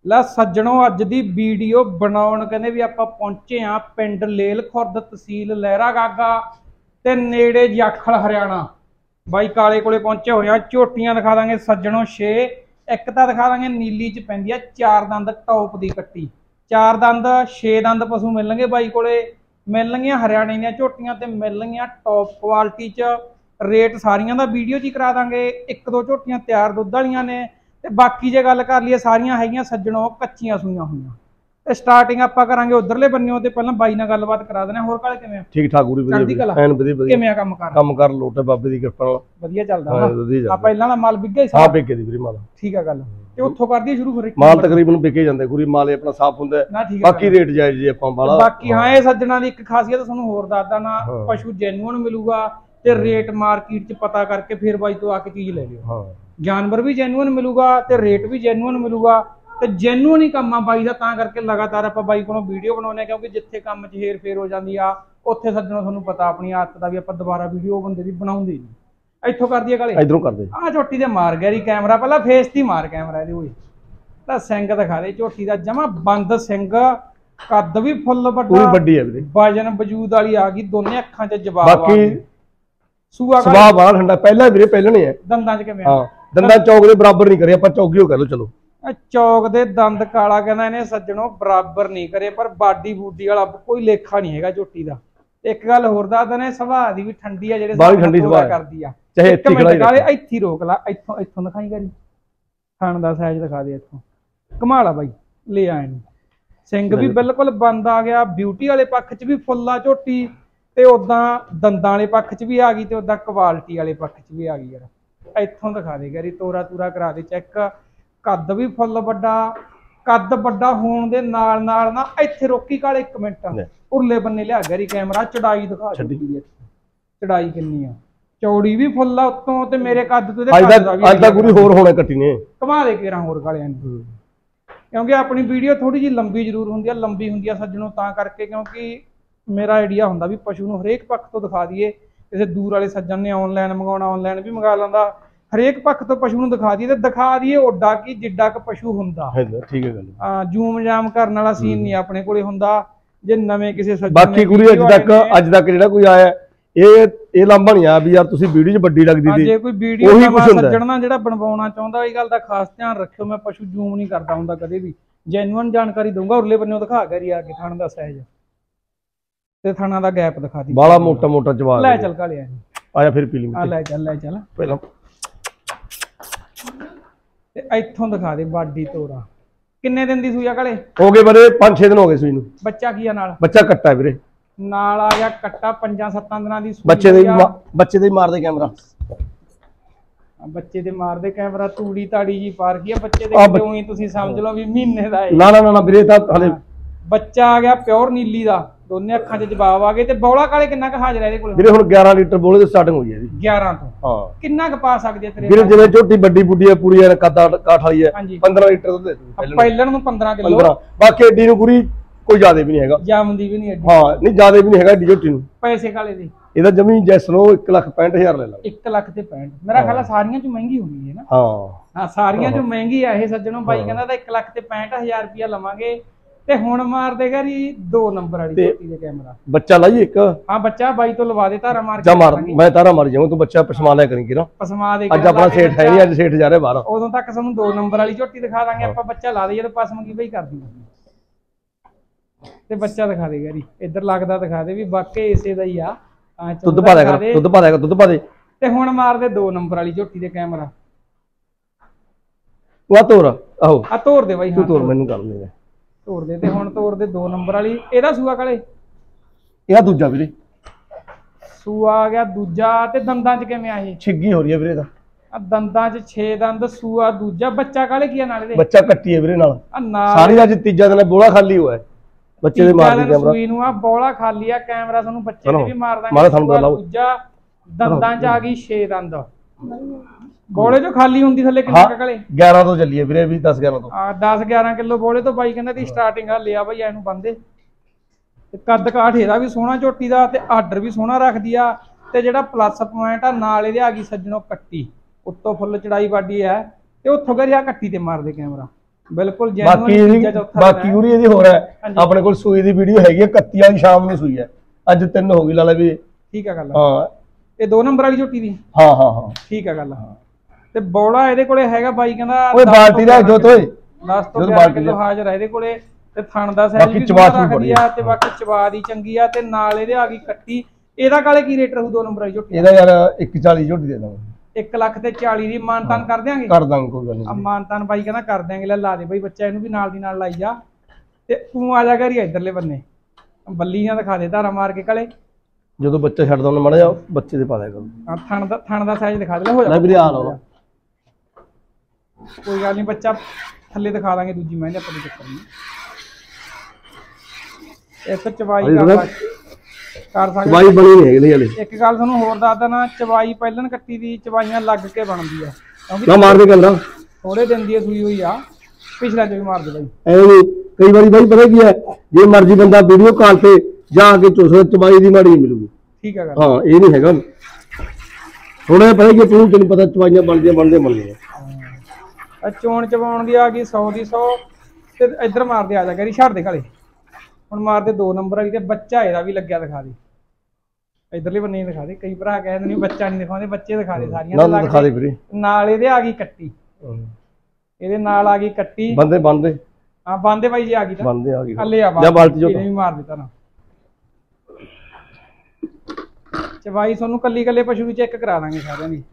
ला सज्जणों अज दी video बनाउण कहंदे भी आपां पहुंचे आ पिंड लेल खुर्द तहसील लहरा गागा ते नेड़े जाखल हरियाणा। बाई काले कोले पहुंचे होए आ। झोटियां दिखा देंगे सज्जणों 6, एक तां दिखा देंगे नीली च पैंदी आ 4 दंद टॉप दी कट्टी। 4 दंद 6 दंद पशु मिलणगे बाई कोले। मिलणगियां हरियाणे दीयां झोटियां ते मिलणगियां टॉप क्वालिटी च। रेट सारियां दा वीडियो च करा देंगे। 1-2 झोटियां तैयार दुद्ध वालियां ने ते बाकी जे गल कर लईए सारियां हैगियां सज्जणों कच्चियां सूईयां होईयां। ते स्टार्टिंग आपां करांगे उधरले बन्नेओं ते पहलां बाई नाल गलबात करा देने। होर काले किवें ठीक ठाक पूरी वधिया एन वधिया वधिया किवें काम कर लोट है बाबे दी कृपा नाल वधिया चलदा ना। आ पहिलां दा माल विक गया हां विक दी वीरे माल ठीक है गल ते उत्थों कर दी शुरू फिर माल तकरीबन विके जांदे पूरी माल अपना साफ हुंदा बाकी रेट जायज जी आपां बाला बाकी हां ये सज्जणा दी एक खासियत तुहानूं होर दसदा ना पशु जेन्युइन मिलूगा ते रेट मार्केट च पता करके फिर बाई तो आके चीज ले लियो। हां जानवर भी जेन्युइन मिलूगा ते रेट भी जेन्युइन मिलूगा ते जेन्युइन ही काम आ बाई दा। तां करके लगातार आपां बाई कोलों वीडियो बनाउने क्योंकि जिथे काम च हेर फेर हो जांदी आ उत्थे सज्जणों तुहानूं पता अपनी आदत दा भी आपां दोबारा वीडियो बंदे दी बनाउंदे नहीं। इत्थों कर दईए काले इधरों कर दे आ झोटी ते मार गया री कैमरा पहला फेस ती मार कैमरा इहदे ओए तां सिंग दिखा दे झोटी दा जमा बंद सिंग कद भी फुੱਲ पूरी बड्डी है वीरे वजन वजूद वाली आ गई दोने अखां च जवाब बाकी सूआ सुभाव बड़ा ठंडा पहला वीरे पहलने है दंदां च किवें हां दंदा चौक दे बराबर नहीं करे आपां चौकी हो कह लो चलो चौक दे दंद काला कहना इन्हें सज्जणों बराबर नहीं करे पर बाडी बूडी वाला कोई लेखा नहीं है झोटी का। एक गल होर दस देने सुभाऽ दी भी ठंडी है जेहड़े बड़ी ठंडी सुभाऽ करदी आ चाहे इत्थे खड़ा इत्थे रोक ला इत्थों इत्थों दिखाई करी खान दा साइज दिखा दे इत्थों कमाल आ बाई ले आए सिंग भी बिल्कुल बंद आ गया ब्यूटी वाले पक्ष च भी फुੱਲ आ झोटी ते उदां दंदां वाले पक्ष च भी आ गई ते उदां क्वालिटी वाले पक्ष च भी आ गई यार। इत्थों दिखा दे गरी तोरा तूरा करा दे चेक कद भी फुੱਲ वड्डा कद वड्डा होण दे नाल नाल ना इत्थे रोकी काले 1 मिनट उरले बन्ने लिया गरी कैमरा चढ़ाई दिखा चढ़ाई किन्नी आ चौड़ी भी फुੱਲ आ उत्तों ते मेरे कद तो अज तक पूरी होर होने कट्टी ने कमा दे केरा होर कालियां ने क्योंकि अपनी वीडियो थोड़ी जी लंबी जरूर हुंदी आ लंबी हुंदी आ सज्जणों तां करके क्योंकि मेरा आइडिया हुंदा भी पशु नूं हरेक पक्ष तो दिखा दईए। किसी दूर वाले सज्जन ने ऑनलाइन मंगाउणा ऑनलाइन भी मंगा लैंदा हरेक पक्ष तो पशु नूं दिखा दईए ते दिखा दईए ओडा कि जिड्डा क पशु हुंदा ठीक है गल जूम जाम करन वाला सीन नहीं अपने कोले हुंदा जे नवें किसी सज्जन बाकी कुड़ी अज तक जेड़ा कोई आया ਇਹ ਲਾਂਭਾ ਨਹੀਂ ਆ ਵੀ ਯਾਰ ਤੁਸੀਂ ਵੀਡੀਓ 'ਚ ਵੱਡੀ ਲੱਗਦੀ ਸੀ ਜੇ ਕੋਈ ਵੀਡੀਓ ਨਵਾਂ ਸੱਜਣ ਨਾ ਜਿਹੜਾ ਬਣਵਾਉਣਾ ਚਾਹੁੰਦਾ ਇਹ ਗੱਲ ਦਾ ਖਾਸ ਧਿਆਨ ਰੱਖਿਓ। ਮੈਂ ਪਸ਼ੂ ਜ਼ੂਮ ਨਹੀਂ ਕਰਦਾ ਹੁੰਦਾ ਕਦੇ ਵੀ ਜੈਨੂਇਨ ਜਾਣਕਾਰੀ ਦਊਂਗਾ। ਉਰਲੇ ਬੰਨੇੋਂ ਦਿਖਾ ਕੇ ਆ ਕੇ ਥਣ ਦਾ ਸਾਈਜ਼ ਤੇ ਥਣਾ ਦਾ ਗੈਪ ਦਿਖਾ ਦੀ ਬਾਲਾ ਮੋਟਾ ਮੋਟਾ ਜਵਾਬ ਲੈ ਚੱਲ ਕਾਲਿਆ ਆਇਆ ਫਿਰ ਪੀ ਲਈ ਆ ਲੈ ਚੱਲ ਪਹਿਲਾਂ ਤੇ ਇੱਥੋਂ ਦਿਖਾ ਦੇ ਬਾਡੀ ਤੋਰਾ ਕਿੰਨੇ ਦਿਨ ਦੀ ਸੂਈ ਆ ਕਾਲੇ ਹੋ ਗਏ ਬਰੇ 5-6 ਦਿਨ ਹੋ ਗਏ ਸੂਈ ਨੂੰ। ਬੱਚਾ ਕੀ ਆ ਨਾਲ ਬੱਚਾ ਕੱਟਾ ਵੀਰੇ ਨਾਲ ਆ ਗਿਆ ਕੱਟਾ 5-7 ਦਿਨਾਂ ਦੀ ਬੱਚੇ ਦੇ ਮਾਰਦੇ ਕੈਮਰਾ ਬੱਚੇ ਦੇ ਮਾਰਦੇ ਕੈਮਰਾ ਤੂੜੀ ਤਾੜੀ ਜੀ ਪਾਰ ਕੀ ਆ ਬੱਚੇ ਦੇ ਕਿਉਂ ਹੀ ਤੁਸੀਂ ਸਮਝ ਲਓ ਵੀ ਮਹੀਨੇ ਦਾ ਹੈ ਨਾ ਵੀਰੇ ਤਾਂ ਹਲੇ ਬੱਚਾ ਆ ਗਿਆ ਪਿਓਰ ਨੀਲੀ ਦਾ ਦੋਨੇ ਅੱਖਾਂ 'ਚ ਜਵਾਬ ਆ ਗਏ ਤੇ ਬੌਲਾ ਕਾਲੇ ਕਿੰਨਾ ਕ ਹਾਜ਼ਰ ਹੈ ਇਹਦੇ ਕੋਲ ਵੀਰੇ ਹੁਣ 11 ਲੀਟਰ ਬੋਲੇ ਤੋਂ ਸਟਾਰਟਿੰਗ ਹੋਈ ਹੈ ਜੀ 11 ਤੋਂ ਹਾਂ ਕਿੰਨਾ ਕ ਪਾ ਸਕਦੇ ਆ ਤੇਰੇ ਵੀਰੇ ਜਿਵੇਂ ਝੋਟੀ ਵੱਡੀ ਬੁੱਢੀ ਹੈ ਪੂਰੀ ਹੈ ਕਾਠ ਵਾਲੀ ਹੈ 15 ਲੀਟਰ ਦੁੱਧ ਦੇ ਦੂ ਪਹਿਲਣ ਨੂੰ 15 ਕਿਲੋ ਬਾਕੀ ਏਡੀ ਨੂੰ ਪੂਰੀ ਕੋਈ ਜ਼ਿਆਦਾ ਵੀ ਨਹੀਂ ਹੈਗਾ ਜਾਮਦੀ ਵੀ ਨਹੀਂ ਐਡੀ ਹਾਂ ਨਹੀਂ ਜ਼ਿਆਦਾ ਵੀ ਨਹੀਂ ਹੈਗਾ ਏਡੀ ਝੋਟੀ ਨੂੰ। ਪੈਸੇ ਕਾਲੇ ਦੇ ਇਹਦਾ ਜਮੀ ਜੈਸਨੋ 1,65,000 ਲੈ ਲਾ 1 ਲੱਖ ਤੇ 65 ਮੇਰਾ ਖਿਆਲ ਸਾਰੀਆਂ ਚ ਮਹਿੰਗੀ ਹੋਣੀ ਹੈ ਨਾ ਹਾਂ ਸਾਰੀਆਂ ਚ ਮਹਿੰਗੀ ਆ ਇਹ ਸੱਜਣੋਂ ਬਾਈ ਕਹਿੰਦਾ ਤਾਂ 1 ਲੱਖ ਤੇ 65,000 ਰੁਪਇਆ ਲਵਾਂਗੇ ਤੇ ਹੁਣ ਮਾਰ ਦੇਗਾ ਜੀ 2 ਨੰਬਰ ਵਾਲੀ ਝੋਟੀ ਦੇ ਕੈਮਰਾ ਬੱਚਾ ਲਾਈ ਇੱਕ ਹਾਂ ਬੱਚਾ ਬਾਈ ਤੋਂ ਲਵਾ ਦੇ ਧਾਰਾ ਮਾਰ ਕੇ ਮਾਰ ਮੈਂ ਧਾਰਾ ਮਾਰ ਜਾਵਾਂ ਤੂੰ ਬੱਚਾ ਪਸਮਾ ਲਿਆ ਕਰੀਂ ਕਿਰਾ ਪਸਮਾ ਦੇ ਅੱਜ ਆਪਣਾ ਸੇਠ ਹੈ ਨਹੀਂ ਅੱਜ ਸੇਠ ਜਾ ਰਿਹਾ ਬਾਹਰ ਉਦੋਂ ਤੱਕ ਸਾਨੂੰ 2 ਨੰਬਰ ਵਾਲੀ ਝੋਟੀ ਦਿਖਾ ਦਾਂਗੇ ਆਪਾਂ ਬੱਚਾ ਲਾ ਦੇ ਜਦੋਂ ਪਸਮ ਕੀ ਬਈ ਕਰਦੀ ਤੇ ਬੱਚਾ ਦਿਖਾ ਦੇ ਗਰੀ ਇੱਧਰ ਲੱਗਦਾ ਦਿਖਾ ਦੇ ਵੀ ਵਾਕਈ ਇਸੇ ਦਾ ਹੀ ਆ ਦੁੱਧ ਪਾ ਦਿਆ ਕਰ ਦੁੱਧ ਪਾ ਦੇ ਤੇ ਹੁਣ ਮਾਰ ਦੇ 2 ਨੰਬਰ ਵਾਲੀ ਝੋਟੀ ਦੇ ਕੈਮਰਾ ਉਹ ਤੋਰ ਆਹੋ ਆ ਤੋਰ ਦੇ ਬਾਈ ਤੂੰ ਤੋਰ ਮੈਨੂੰ ਕਰ ਲੈ ਤੋਰ ਦੇ ਤੇ ਹੁਣ ਤੋਰ ਦੇ 2 ਨੰਬਰ ਵਾਲੀ ਇਹਦਾ ਸੂਆ ਕਾਲੇ ਇਹਦਾ ਦੂਜਾ ਵੀਰੇ ਸੂਆ ਆ ਗਿਆ ਦੂਜਾ ਤੇ ਦੰਦਾਂ 'ਚ ਕਿਵੇਂ ਆ ਇਹ ਛਿੱਗੀ ਹੋ ਰਹੀ ਹੈ ਵੀਰੇ ਦਾ ਆ ਦੰਦਾਂ 'ਚ 6 ਦੰਦ ਸੂਆ ਦੂਜਾ ਬੱਚਾ ਕਾਲੇ ਕੀ ਆ ਨਾਲ ਇਹਦੇ ਬੱਚਾ ਕੱਟੀ ਹੈ ਵੀਰੇ ਨਾਲ ਸਾਰੀ ਅੱਜ ਤੀਜਾ ਦਿਨ ਬੋਲਾ ਖਾਲੀ ਹੋਇਆ ਬੱਚੇ ਦੇ ਮਾਰ ਦੇ ਕੈਮਰਾ ਸੂਈ ਨੂੰ ਆ ਬੋਲਾ ਖਾਲੀ ਆ ਕੈਮਰਾ ਤੁਹਾਨੂੰ ਬੱਚੇ ਦੇ ਵੀ ਮਾਰ ਦਾਂਗੇ ਦੂਜਾ ਦੰਦਾਂ 'ਚ ਆ ਗਈ 6 ਦੰਦ ਬੋਲੇ ਜੋ ਖਾਲੀ ਹੁੰਦੀ ਥੱਲੇ ਕਿੰਨਾ ਕਾਲੇ 11 ਤੋਂ ਚੱਲੀ ਹੈ ਵੀਰੇ ਵੀ 10-11 ਤੋਂ 10-11 ਕਿਲੋ ਬੋਲੇ ਤੋਂ ਬਾਈ ਕਹਿੰਦਾ ਦੀ ਸਟਾਰਟਿੰਗ ਆ ਲਿਆ ਬਾਈ ਇਹਨੂੰ ਬੰਦੇ ਤੇ ਕੱਦ ਕਾਠ ਇਹਦਾ ਵੀ ਸੋਹਣਾ ਝੋਟੀ ਦਾ ਤੇ ਆਰਡਰ ਵੀ ਸੋਹਣਾ ਰੱਖਦੀ ਆ ਤੇ ਜਿਹੜਾ ਪਲੱਸ ਪੁਆਇੰਟ ਆ ਨਾਲ ਇਹਦੇ ਆ ਗਈ ਸੱਜਣੋਂ ਕੱਟੀ ਉੱਤੋਂ ਫੁੱਲ ਚੜਾਈ ਵਾਡੀ ਹੈ ਤੇ ਉੱਥੋਂ ਕਰਿਆ ਕੱਟੀ ਤੇ ਮਾਰਦੇ ਕੈਮਰਾ ਬਿਲਕੁਲ ਬਾਕੀ ਪੂਰੀ ਇਹਦੀ ਹੋਰ ਹੈ ਆਪਣੇ ਕੋਲ ਸੂਈ ਦੀ ਵੀਡੀਓ ਹੈਗੀ 31 ਵਾਲੀ ਸ਼ਾਮ ਨੂੰ ਸੂਈ ਹੈ ਅੱਜ 3 ਹੋ ਗਈ ਲਾ ਲੈ ਵੀ ਠੀਕ ਹੈ ਗੱਲ ਹਾਂ ਇਹ 2 ਨੰਬਰ ਵਾਲੀ ਝੋਟੀ ਦੀ ਹਾਂ ਠੀਕ ਹੈ ਗੱਲ ਤੇ ਬੋਲਾ ਇਹਦੇ ਕੋਲੇ ਹੈਗਾ ਬਾਈ ਕਹਿੰਦਾ ਓਏ ਬਾਲਟੀ ਦਾ ਜੋ ਤੋਏ 10 ਤੋਂ 11 ਕਿਲੋ ਹਾਜ਼ਰ ਹੈ ਇਹਦੇ ਕੋਲੇ ਤੇ ਥਣ ਦਾ ਸਾਈਜ਼ ਵੀ ਰੱਖਦੀ ਆ ਤੇ ਬਾਕੀ ਚਵਾ ਦੀ ਚੰਗੀ ਆ ਤੇ ਨਾਲ ਇਹਦੇ ਆ ਗਈ ਕੱਟੀ ਇਹਦਾ ਕਾਲੇ ਕੀ ਰੇਟ ਰਹੂ 2 ਨੰਬਰ ਵਾਲੀ ਝੋਟੀ ਇਹਦਾ ਯਾਰ 140 ਝੋਟੀ ਦੇ ਦਾਂਗੇ 1 ਲੱਖ ਤੇ 40 ਦੀ ਮਾਨਤਾਨ ਕਰ ਦਿਆਂਗੇ ਕਰ ਦਾਂਗੇ ਕੋਈ ਗੱਲ ਨਹੀਂ ਮਾਨਤਾਨ ਬਾਈ ਕਹਿੰਦਾ ਕਰ ਦਿਆਂਗੇ ਲੈ ਲਾ ਦੇ ਬਾਈ ਬੱਚਾ ਇਹਨੂੰ ਵੀ ਨਾਲ ਦੀ ਨਾਲ ਲਾਈ ਜਾ ਤੇ ਤੂੰ ਆ ਜਾ ਘਰੀ ਇਧਰਲੇ ਬੰਨੇ ਬੱਲੀਆਂ ਦਿਖਾ ਦੇ ਧਾਰਾ ਮਾਰ ਕੇ ਕਾਲੇ ਜਦੋਂ ਬੱਚਾ ਛੱਡਦਾ ਉਹਨੇ ਮਾੜਾ ਜਾ ਬੱਚੇ ਦੇ ਪਾ ਦਿਆ ਕਰ ਥਣ ਦਾ ਸਾਈਜ਼ ਦਿਖਾ ਦੇ ਲੈ ਹੋ ਜਾ ਲੈ ਵੀਰੇ ਆ ਲਓ ਕੋਈ ਗੱਲ ਨਹੀਂ ਬੱਚਾ ਥੱਲੇ ਦਿਖਾ ਦਾਂਗੇ ਦੂਜੀ ਮੈਂ ਆਪਾਂ ਨੂੰ ਚੱਕਰ ਨਹੀਂ ਇੱਕ ਚਵਾਈ ਕਰ ਸਕਦੇ ਚਵਾਈ ਬਣੀ ਨਹੀਂ ਹੈਗੀ ਹਲੇ ਇੱਕ ਗੱਲ ਤੁਹਾਨੂੰ ਹੋਰ ਦੱਸਦਾ ਨਾ ਚਵਾਈ ਪਹਿਲਣ ਕੱਟੀ ਦੀ ਚਵਾਈਆਂ ਲੱਗ ਕੇ ਬਣਦੀ ਆ ਨਾ ਮਾਰ ਦੇ ਗੱਲ ਥੋੜੇ ਦਿਨ ਦੀ ਸੂਈ ਹੋਈ ਆ ਪਿਛਲਾ ਚ ਵੀ ਮਾਰ ਦੇ ਬਾਈ ਐਵੇਂ ਕਈ ਵਾਰੀ ਬਾਈ ਪਤਾ ਕੀ ਹੈ ਜੇ ਮਰਜ਼ੀ ਬੰਦਾ ਵੀਡੀਓ ਕਾਲ ਤੇ ਜਾ ਕੇ ਚੋਸ ਚਵਾਈ ਦੀ ਮਾੜੀ ਮਿਲੂਗੀ ਠੀਕ ਹੈ ਗੱਲ ਹਾਂ ਇਹ ਨਹੀਂ ਹੈਗਾ ਥੋੜਾ ਪਤਾ ਕੀ ਤੈਨੂੰ ਪਤਾ ਚਵਾਈਆਂ ਬਣਦੀਆਂ ਚੋਣ ਚਵਾਉਣ ਦੀ ਆ ਗਈ 100 ਦੀ 100 ਤੇ ਇੱਧਰ ਮਾਰਦੇ ਆ ਜਾ ਕਰੀ ਛੱਡ ਦੇ ਕਾਲੇ ਹੁਣ ਮਾਰਦੇ 2 ਨੰਬਰ ਵਾਲੀ ਤੇ ਬੱਚਾ ਇਹਦਾ ਵੀ ਲੱਗਿਆ ਦਿਖਾ ਦੇ ਇਧਰਲੇ ਬੰਨੇ ਦਿਖਾ ਦੇ ਕਈ ਭਰਾ ਕਹਿੰਦੇ ਨਹੀਂ ਬੱਚਾ ਨਹੀਂ ਦਿਖਾਉਂਦੇ ਬੱਚੇ ਦਿਖਾ ਦੇ ਸਾਰੀਆਂ ਦਿਖਾ ਦੇ ਵੀਰੇ ਨਾਲ ਇਹਦੇ ਆ ਗਈ ਕੱਟੀ ਇਹਦੇ ਨਾਲ ਆ ਗਈ ਕੱਟੀ ਬੰਦੇ ਹਾਂ ਬੰਦੇ ਬਾਈ ਜੀ ਆ ਗਈ ਤਾਂ ਬੰਦੇ ਆ ਗਈ ਹੱਲੇ ਆ ਜਾਂ ਬਾਲਟੀ ਵੀ ਮਾਰ ਦਿੱਤਾ ਨਾ ਚਵਾਈ ਤੁਹਾਨੂੰ ਕੱਲੀ ਪਸ਼ੂ ਵੀ ਚੈੱਕ ਕਰਾ ਦਾਂਗੇ ਸਾਰਿਆਂ ਦੀ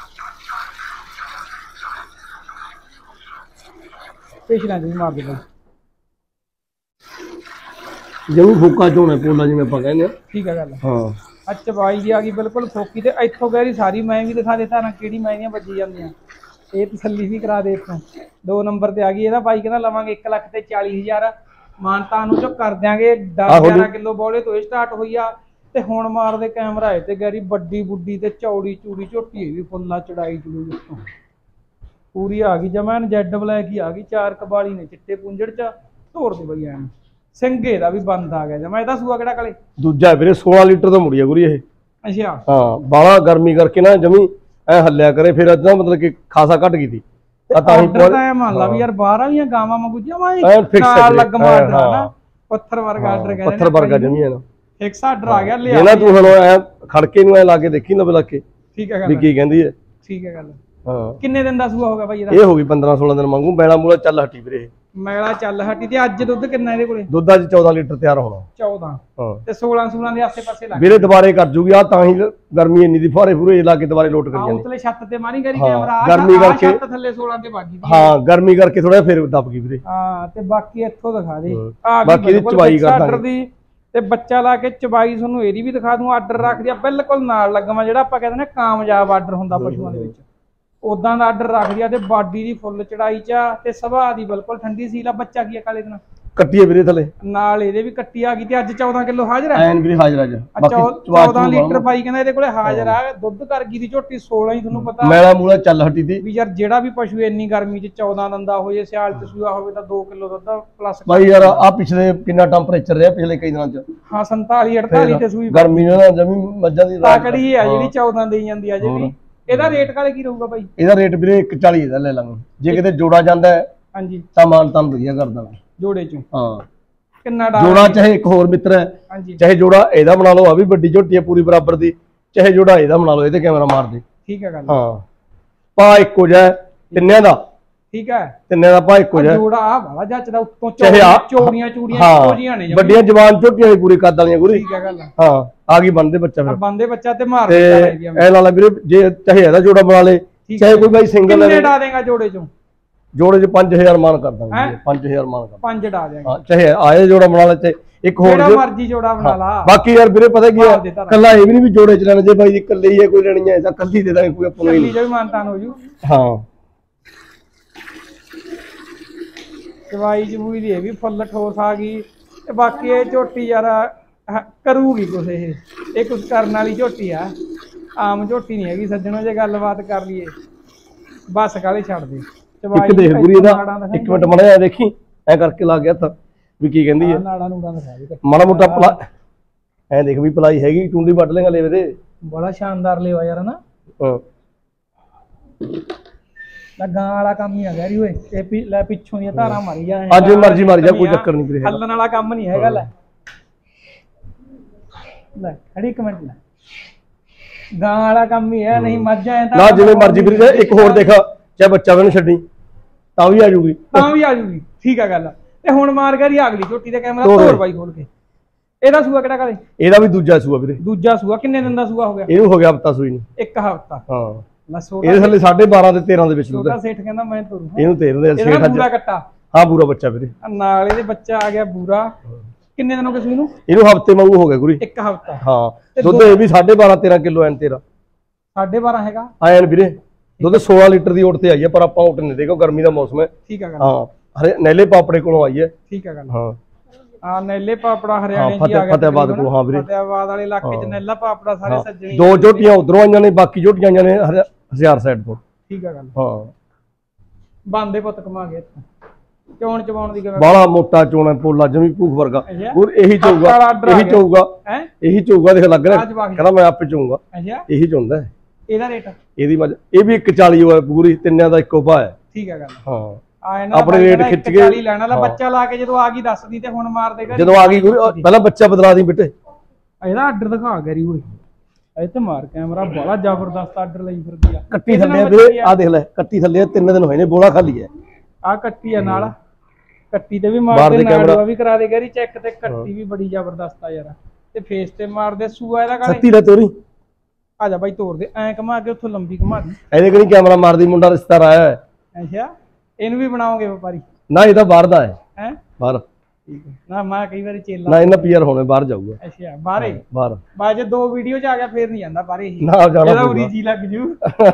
ਪਿਛਲਾਂ ਜੀ ਮਾਰ ਦੇ ਬਾਈ ਜਮੀ ਫੋਕਾ ਝੋਣਾ ਪੋਲਾ ਜਿਵੇਂ ਆਪਾਂ ਕਹਿੰਦੇ ਆ ਠੀਕ ਹੈ ਗੱਲ ਹਾਂ ਚਵਾਈ ਦੀ ਆ ਗਈ ਬਿਲਕੁਲ ਫੋਕੀ ਤੇ ਇੱਥੋਂ ਗੈਰੀ ਸਾਰੀ ਮੈਂ ਵੀ ਦਿਖਾ ਦੇਤਾ ਨਾ ਕਿਹੜੀ ਮੈਂ ਦੀਆਂ ਵੱਜੀ ਜਾਂਦੀਆਂ ਇਹ ਤਸੱਲੀ ਵੀ ਕਰਾ ਦੇ ਇੱਥੋਂ 2 ਨੰਬਰ ਤੇ ਆ ਗਈ ਇਹਦਾ ਬਾਈ ਕਹਿੰਦਾ ਲਵਾਂਗੇ 1 ਲੱਖ ਤੇ 40,000 ਮਾਨਤਾ ਨੂੰ ਜੋ ਕਰ ਦਿਆਂਗੇ 10-11 ਕਿਲੋ ਬੋਲੇ ਤੋਂ ਸਟਾਰਟ ਹੋਈ ਆ ਤੇ ਹੁਣ ਮਾਰਦੇ ਕੈਮਰਾ ਹੈ ਤੇ ਗੈਰੀ ਵੱਡੀ ਬੁੱਢੀ ਤੇ ਚੌੜੀ ਚੂੜੀ ਝੋਟੀ ਹੈ ਵੀ ਫੁੱਲਾ ਚੜਾਈ ਚੜੂਈ ਉੱਤੋਂ ਪੂਰੀ ਆ ਗਈ ਜਮੈਨ ਜੈਡ ਬਲੈਕ ਹੀ ਆ ਗਈ 4 ਕਬਾਲੀ ਨੇ ਚਿੱਟੇ ਪੁੰਜੜ ਚ ਧੋਰ ਦੇ ਬਈ ਐਨ ਸਿੰਘੇ ਦਾ ਵੀ ਬੰਦ ਆ ਗਿਆ ਜਮਾ ਇਹਦਾ ਸੂਆ ਕਿਹੜਾ ਕਾਲੇ ਦੂਜਾ ਵੀਰੇ 16 ਲੀਟਰ ਦਾ ਮੁੜਿਆ ਗੁਰੀ ਇਹ ਅੱਛਾ ਹਾਂ ਬਾਲਾ ਗਰਮੀ ਕਰਕੇ ਨਾ ਜਮੀ ਐ ਹੱਲਿਆ ਕਰੇ ਫਿਰ ਅੱਜ ਮਤਲਬ ਕਿ ਖਾਸਾ ਘਟ ਗਈ ਸੀ ਤਾਂ ਹੀ ਮੰਨ ਲਾ ਵੀ ਯਾਰ ਬਾਹਰ ਵਾਲੀਆਂ ਗਾਵਾਂ ਵਾਂਗੂ ਜਮਾ ਨਾਲ ਲੱਗ ਮਾਰਦਾ ਨਾ ਪੱਥਰ ਵਰਗਾ ਆਰਡਰ ਕਹਿੰਦੇ ਪੱਥਰ ਵਰਗਾ ਜਮੀ ਹੈ ਨਾ ਫਿਕਸ ਆਰਡਰ ਆ ਗਿਆ ਲਿਆ ਇਹਨਾਂ ਤੂੰ ਹੁਣ ਐ ਖੜਕੇ ਨੂੰ ਐ ਲਾ ਕੇ ਦੇਖੀ ਨਾ ਬਲਾ ਕੇ ਠੀਕ ਹੈ ਗੱਲ ਵੀ ਕੀ ਕਹਿੰਦੀ ਹੈ ਠੀਕ ਹੈ ਗੱਲ ਹਾਂ ਕਿੰਨੇ ਦਿਨ ਦਾ ਸੂਆ ਹੋ ਗਿਆ ਬਾਈ ਇਹਦਾ ਇਹ ਹੋ ਗਈ 15-16 ਦਿਨ ਮੰਗੂ ਮੈਲਾ ਮੂਲਾ ਚੱਲ ਹਟੀ ਵੀਰੇ ਮੈਲਾ ਚੱਲ ਹਟੀ ਤੇ ਅੱਜ ਦੁੱਧ ਕਿੰਨਾ ਇਹਦੇ ਕੋਲੇ ਦੁੱਧ ਅੱਜ 14 ਲੀਟਰ ਤਿਆਰ ਹੋਣਾ 14 ਹਾਂ ਤੇ 16 ਦੇ ਆਸੇ-ਪਾਸੇ ਲੱਗ ਵੀਰੇ ਦੁਬਾਰੇ ਕਰ ਜੂਗੀ ਆ ਤਾਂ ਹੀ ਗਰਮੀ ਇੰਨੀ ਦੀ ਫਾਰੇ ਫੂਰੇ ਲਾ ਕੇ ਦੁਬਾਰੇ ਲੋਟ ਕਰੀ ਜਾਂਦੀ ਉਤਲੇ ਛੱਤ ਤੇ ਮਾਰੀ ਕਰੀ ਕੈਮਰਾ ਗਰਮੀ ਕਰਕੇ ਛੱਤ ਥੱਲੇ 16 ਤੇ ਬਾਗੀ ਹਾਂ ਗਰਮੀ ਕਰਕੇ ਥੋੜਾ ਫਿਰ ਦਬ ਗਈ ਵੀਰੇ ਹਾਂ ਤੇ ਬਾਕੀ ਇੱਥੋਂ ਦਿਖਾ ਦੇ ਬਾਕੀ ਦੀ ਚਵਾਈ ਕਰਦਾ ਦੀ ਤੇ ਬੱਚਾ ਲਾ ਕੇ ਚਵਾਈ ਤੁਹਾਨੂੰ ਇਹਦੀ ਵੀ ਦਿਖਾ ਦੂੰ ਆਰਡਰ ਰੱਖ ਦਿਆ ਬਿਲਕੁਲ ਨਾਲ ਲੱਗਵਾ ਜਿਹੜਾ ਆਪਾਂ ਕਹਿੰਦੇ ਨੇ ਕਾਮਯਾਬ ਆਰਡਰ ਹੁੰਦਾ ਪਸ਼ੂਆਂ ਦੇ ਵਿੱਚ ਉਦਾਂ ਦਾ ਆਰਡਰ ਰੱਖ ਦਿਆ ਤੇ ਬਾਡੀ ਦੀ ਫੁੱਲ ਚੜਾਈ ਚ ਤੇ ਸੁਭਾਅ ਦੀ ਬਿਲਕੁਲ ਠੰਡੀ ਸੀਲ ਆ ਬੱਚਾ ਕੀ ਕਾਲੇ ਦਿਨ ਕੱਟੀ ਹੈ ਵੀਰੇ ਥਲੇ ਨਾਲ ਇਹਦੇ ਵੀ ਕੱਟੀ ਆ ਗਈ ਤੇ ਅੱਜ 14 ਕਿਲੋ ਹਾਜ਼ਰ ਹੈ ਐਨ ਵੀਰੇ ਹਾਜ਼ਰ ਅੱਜ ਬਾਕੀ 14 ਲੀਟਰ ਪਾਈ ਕਹਿੰਦਾ ਇਹਦੇ ਕੋਲੇ ਹਾਜ਼ਰ ਆ ਦੁੱਧ ਕਰ ਗਈ ਦੀ ਝੋਟੀ 16 ਹੀ ਤੁਹਾਨੂੰ ਪਤਾ ਮੈਲਾ ਮੂਲਾ ਚੱਲ ਹਟੀ ਦੀ ਵੀ ਯਾਰ ਜਿਹੜਾ ਵੀ ਪਸ਼ੂ ਇੰਨੀ ਗਰਮੀ ਚ 14 ਦੰਦਾ ਹੋ ਜੇ ਸਿਆਲ ਚ ਸੂਆ ਹੋਵੇ ਤਾਂ 2 ਕਿਲੋ ਦੁੱਧ ਪਲੱਸ ਬਾਈ ਯਾਰ ਆ ਪਿਛਲੇ ਕਿੰਨਾ ਟੈਂਪਰੇਚਰ ਰਿਹਾ ਪਿਛਲੇ ਕਈ ਦਿਨਾਂ ਚ ਹਾਂ 47 48 ਤੇ ਸੂਈ ਗਰਮੀ ਨਾਲ ਜਮੀ ਮੱਝਾਂ ਦੀ ਤਾਕੜੀ ਹੈ ਜਿਹੜੀ 14 ਦੇਈ ਜਾਂਦੀ ਆ ਜਿਹੜੀ ਇਹਦਾ ਰੇਟ ਕਾਲੇ ਕੀ ਰਹੂਗਾ ਬਾਈ ਇਹਦਾ ਰੇਟ ਵੀਰੇ 140 ਦਾ ਲੈ ਲਾਂਗੇ ਜੇ ਕਿਤੇ ਜੋੜਾ ਜਾਂਦਾ ਹੈ ਹਾਂਜੀ ਤਾਂ ਮਾਨ ਤਾਂ ਵਧੀਆ ਕਰ ਦਾਂਗੇ ਜੋੜੇ ਚ ਹਾਂ ਕਿੰਨਾ ਡਾਲ ਜੋੜਾ ਚਾਹੇ ਇੱਕ ਹੋਰ ਮਿੱਤਰ ਹੈ ਹਾਂਜੀ ਚਾਹੇ ਜੋੜਾ ਇਹਦਾ ਬਣਾ ਲਓ ਆ ਵੀ ਵੱਡੀ ਝੋਟੀ ਹੈ ਪੂਰੀ ਬਰਾਬਰ ਦੀ ਚਾਹੇ ਜੋੜਾ ਇਹਦਾ ਬਣਾ ਲਓ ਇਹਦੇ ਕੈਮਰਾ ਮਾਰ ਦੇ ਠੀਕ ਹੈ ਗੱਲ ਹਾਂ ਪਾ ਇੱਕੋ ਜਿਹਾ ਤਿੰਨਿਆਂ ਦਾ ਠੀਕ ਹੈ ਤਿੰਨਿਆਂ ਦਾ ਪਾ ਇੱਕੋ ਜਿਹਾ ਜੋੜਾ ਆ ਵਾਲਾ ਜੱਚਦਾ ਉੱਤੋਂ ਚੋੜੀਆਂ ਚੂੜੀਆਂ ਇੱਕੋ ਜੀਆਂ ਨੇ ਵੱਡੀਆਂ ਜਵਾਨ ਝੋਟੀਆਂ ਵੀ ਪੂਰੀ ਕੱਦ ਵਾਲੀਆਂ ਗੁਰੀ ਠੀਕ ਹੈ ਗੱਲ ਹਾਂ ਆ ਗਈ ਬੰਦੇ ਬੱਚਾ ਫਿਰ ਬੰਦੇ ਬੱਚਾ ਤੇ ਮਾਰ ਦੇ ਐ ਲਾ ਵੀਰੇ ਜੇ ਚਾਹੇ ਇਹਦਾ ਜੋੜਾ ਬਣਾ ਲੇ ਚਾਹੇ ਕੋਈ ਬਾਈ ਸਿੰਗਲ ਕਿੰਨੇ ਡਾ ਦੇਗਾ ਜੋੜੇ ਚੋਂ ਜੋੜੇ ਚ 5000 ਮਾਨ ਕਰ ਦਾਂਗੇ 5000 ਮਾਨ ਕਰ 5 ਡਾ ਦੇਗਾ ਹਾਂ ਚਾਹੇ ਆਏ ਜੋੜਾ ਬਣਾ ਲੈ ਤੇ ਇੱਕ ਹੋਰ ਜਿਹੜਾ ਮਰਜੀ ਜੋੜਾ ਬਣਾ ਲਾ ਬਾਕੀ ਯਾਰ ਵੀਰੇ ਪਤਾ ਕੀ ਹੈ ਕੱਲਾ ਇਹ ਵੀ ਨਹੀਂ ਵੀ ਜੋੜੇ ਚ ਲੈਣਾ ਜੇ ਬਾਈ ਦੀ ਇਕੱਲੇ ਹੀ ਹੈ ਕੋਈ ਲੈਣੀ ਹੈ ਤਾਂ ਕੱਲੀ ਦੇ ਦਾਂਗੇ ਕੋਈ ਆਪਾਂ ਨੂੰ ਕੱਲੀ ਜੋ ਵੀ ਮਾਨਤਾਨ ਹੋ ਜੂ ਹਾਂ ਚਵਾਈ ਜਮੂਈ ਦੀ ਇਹ ਵੀ ਫੁੱਲ ਠੋਸ ਆ ਗਈ ਤੇ ਬਾਕੀ ਇਹ ਝੋਟੀ ਯਾਰ ਕਰੂਗੀ ਕੁਛ ਇਹ ਕੁਛ ਕਰਨ ਵਾਲੀ ਝੋਟੀ ਆ ਆਮ ਝੋਟੀ ਨਹੀਂ ਹੈਗੀ ਸੱਜਣੋ ਜੇ ਗੱਲਬਾਤ ਕਰ ਲਈਏ ਬਸ ਕਾਲੇ ਛੱਡ ਦੇ ਇੱਕ ਦੇਖ ਗੁਰੀ ਇਹਦਾ ਇੱਕ ਮਿੰਟ ਮੜਾ ਜਾ ਦੇਖੀ ਐ ਕਰਕੇ ਲਾ ਗਿਆ ਤਾਂ ਵੀ ਕੀ ਕਹਿੰਦੀ ਹੈ ਨਾੜਾ ਨੂੜਾ ਦਿਖਾ ਦੇ ਮਾੜਾ ਮੋਟਾ ਪਲਾ ਐ ਦੇਖ ਵੀ ਪਲਾਈ ਹੈਗੀ ਚੁੰਡੀ ਵੱਢ ਲੇਗਾ ਲੈਵੇ ਤੇ ਬੜਾ ਸ਼ਾਨਦਾਰ ਲੈਵਾ ਯਾਰ ਨਾ ਹਾਂ ਗਾਂ ਵਾਲਾ ਕੰਮ ਹੀ ਆ ਗੈਰੀ ਓਏ ਇਹ ਲੈ ਪਿੱਛੋਂ ਦੀਆਂ ਧਾਰਾਂ ਮਾਰੀ ਜਾ ਅੱਜ ਮਰਜੀ ਮਾਰੀ ਜਾ ਕੋਈ ਚੱਕਰ ਨਹੀਂ ਵੀਰੇ ਹੱਲਣ ਵਾਲਾ ਕੰਮ ਨਹੀਂ ਹੈਗਾ ਲੈ ਖੜੀ ਕਮੈਂਟ ਲੈ ਗਾਂ ਵਾਲਾ ਕੰਮ ਹੀ ਹੈ ਨਹੀਂ ਮੱਝਾਂ ਐ ਤਾਂ ਨਾ ਜਿਵੇਂ ਮਰਜੀ ਵੀਰੇ ਇੱਕ ਹੋਰ ਦੇਖ ਚਾਹੇ ਬੱਚਾ ਵੀ ਨਾ ਛੱਡੀ ਤਾਂ ਵੀ ਆ ਜੂਗੀ ਠੀਕ ਆ ਗੱਲ ਤੇ ਹੁਣ ਮਾਰ ਗੈਰੀ ਅਗਲੀ ਝੋਟੀ ਦਾ ਕੈਮਰਾ ਤੋੜ ਬਾਈ ਖੋਲ ਕੇ ਇਹਦਾ ਸੂਆ ਕਿਹੜਾ ਕਾਲੇ ਇਹਦਾ ਵੀ ਦੂਜਾ ਸੂਆ ਵੀਰੇ ਦੂਜਾ ਸੂਆ ਕਿੰਨੇ ਦਿਨ ਦਾ ਸੂਆ ਹੋ ਗਿਆ ਇਹਨੂੰ ਹੋ ਗਿਆ ਹਫਤਾ ਸੂਈ ਨੂੰ ਇੱਕ ਹਫਤਾ ਹਾਂ ਇਹਦੇ ਥੱਲੇ 12.5 ਤੇ 13 ਦੇ ਵਿੱਚ ਦੁੱਧ ਛੋਟਾ ਸੇਠ ਕਹਿੰਦਾ ਮੈਂ ਤੋਰੂ ਇਹਨੂੰ ਤੇਰਦੇ ਸੇਠ ਅੱਜ ਪੂਰਾ ਕੱਟਾ ਹਾਂ ਪੂਰਾ ਬੱਚਾ ਵੀਰੇ ਨਾਲ ਇਹਦੇ ਬੱਚਾ ਆ ਗਿਆ ਬੂਰਾ ਕਿੰਨੇ ਦਿਨ ਹੋ ਗਏ ਸੂਈ ਨੂੰ ਇਹਨੂੰ ਹਫਤੇ ਵਾਂਗੂ ਹੋ ਗਿਆ ਗੁਰੀ ਇੱਕ ਹਫਤਾ ਹਾਂ ਦੁੱਧ ਇਹ ਵੀ 12.5 13 ਕਿਲੋ ਐਨ ਤੇਰਾ 12.5 ਹੈਗਾ ਆਇਨ ਵੀਰੇ ਦੁੱਧ 16 ਲੀਟਰ ਦੀ ਓਟ ਤੇ ਆਈ ਹੈ ਪਰ ਆਪਾਂ ਓਟ ਨਹੀਂ ਦੇਖੋ ਗਰਮੀ ਦਾ ਮੌਸਮ ਹੈ ਠੀਕ ਆ ਗੱਲ ਹਾਂ ਹਰੇ ਨੈਲੇ ਪਾਪੜੇ ਕੋਲੋਂ ਆਈ ਹੈ ਠੀਕ ਆ ਗੱਲ ਹਾਂ ਆ ਨੈਲੇ ਪਾਪੜਾ ਹਰਿਆਣੇ ਜੀ ਆ ਗਿਆ ਫਤਿਆਬਾਦ ਕੋਲ ਹਾਂ ਵੀਰੇ ਫਤਿਆਬਾਦ ਵਾਲੇ ਇਲਾਕੇ ਚ ਨੈਲਾ ਪਾਪੜਾ ਸਾਰੇ ਸੱਜਣੀ ਦੋ ਝੋਟੀਆਂ ਉਧਰੋਂ ਆਈਆਂ ਨੇ ਬਾਕੀ ਝੋਟੀਆਂ ਆਈਆਂ ਨੇ ਹਜ਼ਾਰ ਸਾਈਡ ਤੋਂ ਠੀਕ ਆ ਗੱਲ ਹਾਂ ਬੰਦੇ ਪੁੱਤ ਕਮਾ ਗਏ ਚੋਣ ਚਵਾਉਣ ਦੀ ਗੱਲ ਬਾਲਾ ਮੋਟਾ ਚੋਣਾ ਪੋਲਾ ਜਮੀ ਭੂਖ ਵਰਗਾ ਹੋਰ ਇਹੀ ਚੋਊਗਾ ਹੈ ਇਹੀ ਚੋਊਗਾ ਦੇਖ ਲੱਗ ਰਿਹਾ ਕਹਿੰਦਾ ਮੈਂ ਆਪੇ ਚੋਊਗਾ ਅੱਛਾ ਇਹੀ ਚੋਂਦਾ ਇਹਦਾ ਰੇਟ ਇਹਦੀ ਮੱਝ ਇਹ ਵੀ 140 ਹੋਇਆ ਪੂਰੀ ਤਿੰਨਿਆਂ ਦਾ ਇੱਕੋ ਭਾਅ ਹੈ ਠੀਕ ਆ ਗੱਲ ਹਾਂ ਆਪਣੇ ਰੇਟ ਖਿੱਚ ਕੇ ਲੈਣ ਵਾਲਾ ਬੱਚਾ ਲਾ ਕੇ ਜਦੋਂ ਆ ਗਈ ਦੱਸਦੀ ਤੇ ਹੁਣ ਮਾਰ ਦੇਗਾ ਜਦੋਂ ਆ ਗਈ ਪਹਿਲਾਂ ਬੱਚਾ ਬਦਲਾ ਦੀ ਬੇਟੇ ਇਹਦਾ ਆਰਡਰ ਦਿਖਾ ਗਰੀ ਓਏ ਇਹ ਤੇ ਮਾਰ ਕੈਮਰਾ ਬੜਾ ਜ਼ਬਰਦਸਤ ਆਰਡਰ ਲਈ ਫਿਰਦੀ ਆ ਕੱਟੀ ਥੱਲੇ ਵੀਰੇ ਆ ਦੇਖ ਲੈ ਕੱਟੀ ਥੱਲੇ 3 ਦਿਨ ਹੋਏ ਨੇ ਬੋਲਾ ਖਾਲੀ ਹੈ ਆ ਕੱਟੀ ਆ ਨਾਲ ਕੱਟੀ ਤੇ ਵੀ ਮਾਰਦੇ ਨਾਲ ਵੀ ਕਰਾ ਦੇ ਗਰੀ ਚੈੱਕ ਤੇ ਕੱਟੀ ਵੀ ਬੜੀ ਜ਼ਬਰਦਸਤ ਆ ਯਾਰ ਤੇ ਫੇਸ ਤੇ ਮਾਰਦੇ ਸੂਆ ਇਹਦਾ ਕਾਲੇ ਸੱਤੀ ਲੈ ਤੋਰੀ ਆ ਜਾ ਬਾਈ ਤੋੜ ਦੇ ਐ ਘਮਾ ਕੇ ਉੱਥੋਂ ਲੰਬੀ ਘਮਾ ਦੀ ਇਹਦੇ ਕੋਲ ਕੈਮਰਾ ਮਾਰਦੀ ਮੁੰਡਾ ਰਿਸ਼ਤੇਦਾਰ ਆਇਆ ਹੈ ਅੱਛਾ ਇਹਨੂੰ ਵੀ ਬਣਾਓਗੇ ਵਪਾਰੀ ਨਾ ਇਹ ਤਾਂ ਬਾਹਰ ਦਾ ਹੈ ਬਾਹਰ ਠੀਕ ਹੈ ਨਾ ਮੈਂ ਕਈ ਵਾਰੀ ਚੇਲਾ ਨਾ ਇਹਨਾਂ ਪੀਆਰ ਹੋਣੇ ਬਾਹਰ ਜਾਊਗਾ ਅੱਛਾ ਬਾਹਰੇ ਬਾਹਰ ਬਾਅਦ ਜੇ 2 ਵੀਡੀਓ ਚ ਆ ਗਿਆ ਫੇਰ ਨਹੀਂ ਜਾਂਦਾ ਬਾਹਰੇ ਹੀ ਨਾ ਜਾਣਾ ਇਹਦਾ ਉਰੀ ਜੀ ਲੱਗ ਜੂ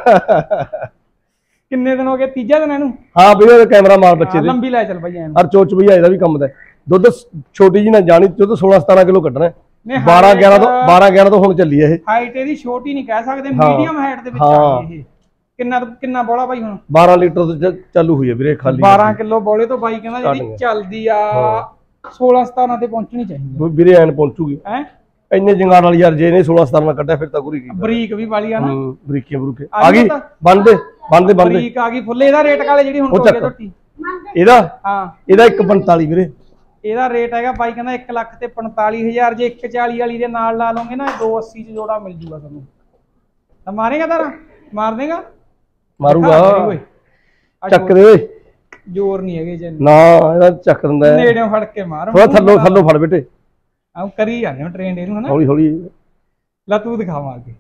ਕਿੰਨੇ ਦਿਨ ਹੋ ਗਏ ਤੀਜਾ ਦਿਨ ਇਹਨੂੰ ਹਾਂ ਵੀਰੇ ਉਹਦਾ ਕੈਮਰਾ ਮਾਰ ਬੱਚੇ ਦੇ ਲੰਬੀ ਲੈ ਚੱਲ ਬਈ ਐਨ ਅਰ ਚੋਚ ਭਈਆ ਇਹਦਾ ਵੀ ਕੰਮ ਦਾ ਦੁੱਧ ਛੋਟੀ ਜੀ ਨਾ ਜਾਣੀ ਦੁੱਧ 16 17 ਕਿਲੋ ਕੱਢਣਾ 12 11 ਤੋਂ ਹੁਣ ਚੱਲੀ ਇਹ ਹਾਈਟ ਇਹਦੀ ਛੋਟੀ ਨਹੀਂ ਕਹਿ ਸਕਦੇ ਮੀਡੀਅਮ ਹਾਈਟ ਦੇ ਵਿੱਚ ਆ ਗਈ ਇਹ ਕਿੰਨਾ ਬੋਲਾ ਬਾਈ ਹੁਣ 12 ਲੀਟਰ ਤੋਂ ਚਾਲੂ ਹੋਈ ਹੈ ਵੀਰੇ ਖਾਲੀ 12 ਕਿਲੋ ਬੋਲੇ ਤੋਂ ਬਾਈ ਕਹਿੰਦਾ ਜਿਹੜੀ ਚੱਲਦੀ ਆ 16 17 ਤੇ ਪਹੁੰਚਣੀ ਚਾਹੀਦੀ ਵੀਰੇ ਐਨ ਪਹੁੰਚੂਗੀ ਹੈ ਇੰਨੇ ਜੰਗਾਰ ਵਾਲੀ ਯਾਰ ਜੇ ਇਹਨੇ 16 17 ਨਾਲ ਕੱਢਿਆ ਫਿਰ ਤਾਂ ਗੁਰੀ ਕੀ ਬਰੀਕ ਵੀ ਵਾਲੀ ਆ ਨਾ ਬਰੀਕੀਆਂ ਬਰੂਕੇ ਆ ਗਈ ਬੰਦੇ ਬਰੀਕ ਆ ਗਈ ਫੁੱਲੇ ਇਹਦਾ ਰੇਟ ਕਾਲੇ ਜਿਹੜੀ ਹੁਣ ਹੋ ਗਿਆ ਝੋਟੀ ਇਹਦਾ ਹਾਂ ਇਹਦਾ 145 ਵੀਰੇ ਇਹਦਾ ਰੇਟ ਹੈਗਾ ਬਾਈ ਕਹਿੰਦਾ 1 ਲੱਖ ਤੇ 45000 ਜੇ 140 ਵਾਲੀ ਦੇ ਨਾਲ ਲਾ ਲਓਗੇ ਨਾ 280 ਚ ਜੋੜਾ ਮਿਲ ਜੂਗਾ ਤੁਹਾਨੂੰ ਤਾਂ ਮਾਰੇਗਾ ਤਾਰਾ ਮਾਰ ਦੇਗਾ ਮਾਰੂਗਾ ਚੱਕ ਦੇ ਓਏ ਜ਼ੋਰ ਨਹੀਂ ਹੈਗੇ ਜੇ ਨਾ ਇਹਦਾ ਚੱਕ ਦਿੰਦਾ ਨੇੜਿਓਂ ਫੜ ਕੇ ਮਾਰ ਥੋੜਾ ਥੱਲੋਂ ਫੜ ਬੇਟੇ ਆਉ ਕਰੀ ਜਾਂਦੇ ਹੋ ਟ੍ਰੇਨ ਇਹਨੂੰ ਹਨਾ ਹੌਲੀ ਹੌਲੀ ਲੈ ਤੂੰ ਦਿਖਾਵਾਂ ਅੱਗੇ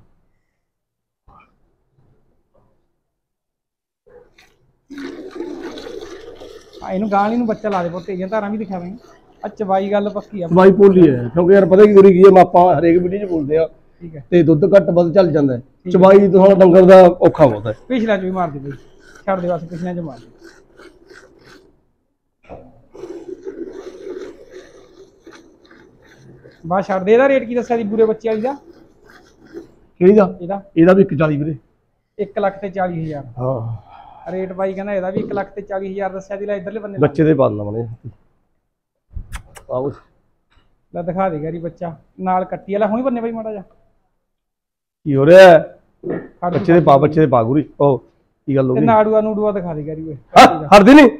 ਇਹਨੂੰ ਗਾਲੀ ਨੂੰ ਬੱਚਾ ਲਾ ਦੇ ਪੁੱਤ ਤੇਰੀਆਂ ਧਾਰਾਂ ਵੀ ਦਿਖਾਵੇਂ ਆ ਚਵਾਈ ਗੱਲ ਪੱਕੀ ਆ ਚਵਾਈ ਭੁੱਲੀ ਹੈ ਕਿਉਂਕਿ ਯਾਰ ਪਤਾ ਕੀ ਕਰੀ ਕੀ ਹੈ ਆਪਾਂ ਹਰੇਕ ਵੀਡੀਓ 'ਚ ਬੋਲਦੇ ਆ ਠੀਕ ਹੈ ਤੇ ਦੁੱਧ ਘੱਟ ਵੱਧ ਚੱਲ ਜਾਂਦਾ ਹੈ ਚਵਾਈ ਤੋਂ ਹੁਣ ਡੰਗਰ ਦਾ ਔਖਾ ਬਹੁਤ ਹੈ ਪਿਛਲਾ ਚ ਵੀ ਮਾਰ ਦੇ ਬਈ ਛੱਡ ਦੇ ਬਸ ਪਿਛਲਿਆਂ ਚ ਮਾਰ ਦੇ ਬਾ ਛੱਡ ਦੇ ਇਹਦਾ ਰੇਟ ਕੀ ਦੱਸਿਆ ਸੀ ਪੂਰੇ ਬੱਚੇ ਵਾਲੀ ਦਾ ਕਿਹੜੀ ਦਾ ਇਹਦਾ ਵੀ 140 ਵੀਰੇ 1 ਲੱਖ ਤੇ 40000 ਹਾਂ ਰੇਟ ਬਾਈ ਕਹਿੰਦਾ ਇਹਦਾ ਵੀ 1 ਲੱਖ ਤੇ 40000 ਦੱਸਿਆ ਸੀ ਲੈ ਇਧਰਲੇ ਬੰਨੇ ਬੱਚੇ ਦੇ ਪਾਲਣਾ ਮਨੇ ਆਓ ਲੈ ਦਿਖਾ ਦੇ ਗਰੀ ਬੱਚਾ ਨਾਲ ਕੱਟੀ ਵਾਲਾ ਹੁਣੀ ਬੰਨੇ ਬਾਈ ਮਾੜਾ ਜਾ ਕੀ ਹੋ ਰਿਹਾ ਬੱਚੇ ਦੇ ਪਾ ਗੁਰੀ ਉਹ ਕੀ ਗੱਲ ਹੋ ਗਈ ਨਾੜੂਆ ਦਿਖਾ ਦੇ ਗਰੀ ਓਏ ਹਰਦੀ ਨਹੀਂ